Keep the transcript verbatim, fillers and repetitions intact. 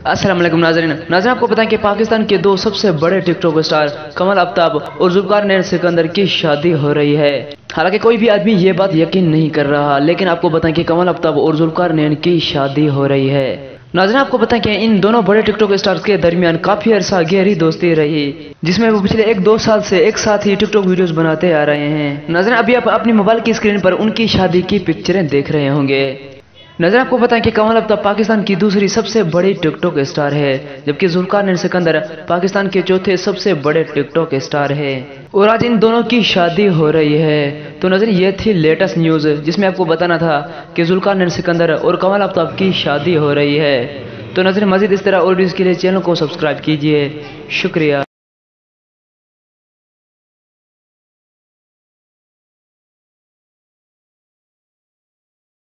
अस्सलाम वालेकुम नाज़रीन नाज़रीन आपको बताएं कि पाकिस्तान के दो सबसे बड़े टिकटॉक स्टार कमल आफ्ताब और जुल्फकार नैन सिकंदर की शादी हो रही है। हालांकि कोई भी आदमी ये बात यकीन नहीं कर रहा, लेकिन आपको बताएं कि कमल आफ्ताब और जुल्फकार नैन की शादी हो रही है। नाज़रीन आपको बताएं कि इन दोनों बड़े टिकटॉक स्टार्स के दरमियान काफी अरसा गहरी दोस्ती रही, जिसमें वो पिछले एक दो साल से एक साथ ही टिकटॉक वीडियोस बनाते आ रहे हैं। नाज़रीन अभी आप अपनी मोबाइल की स्क्रीन पर उनकी शादी की पिक्चरें देख रहे होंगे। नजर आपको बताएं कि कमल आफ्ताब पाकिस्तान की दूसरी सबसे बड़ी टिकटॉक स्टार है, जबकि जुल्फकार नैन सिकंदर पाकिस्तान के चौथे सबसे बड़े टिकटॉक स्टार है और आज इन दोनों की शादी हो रही है। तो नजर ये थी लेटेस्ट न्यूज, जिसमें आपको बताना था कि जुल्फकार नैन सिकंदर और कमल आफ्ताब की शादी हो रही है। तो नजर मजीद इस तरह और वीडियोस के लिए चैनल को सब्सक्राइब कीजिए। शुक्रिया।